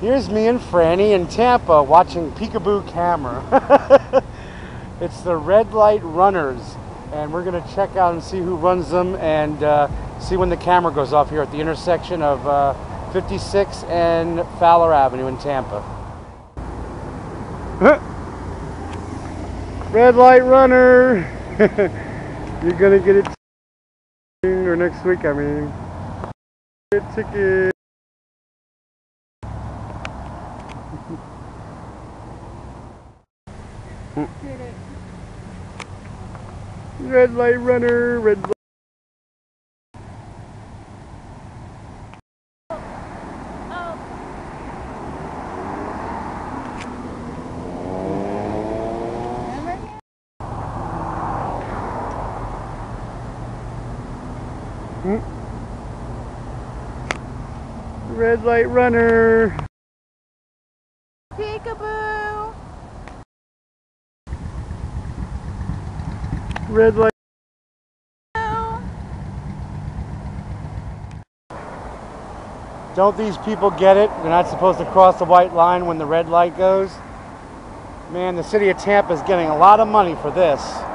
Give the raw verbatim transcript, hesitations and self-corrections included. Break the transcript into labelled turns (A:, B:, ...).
A: Here's me and Franny in Tampa watching Peekaboo Camera. It's the red light runners, and we're going to check out and see who runs them and uh, see when the camera goes off here at the intersection of uh, fifty-six and Fowler Avenue in Tampa. Red light runner! You're going to get it or next week, I mean. Get a ticket. Red light runner, red light.
B: Oh.
A: Mm. Red light runner.
B: Peekaboo.
A: Red light. Don't these people get it? They're not supposed to cross the white line when the red light goes. Man, the city of Tampa is getting a lot of money for this.